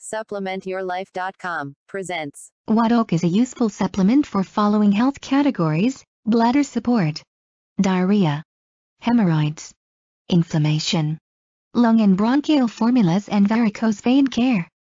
supplement-your-life.com presents. What oak is a useful supplement for following health categories: bladder support, diarrhea, hemorrhoids, inflammation, lung and bronchial formulas, and varicose vein care.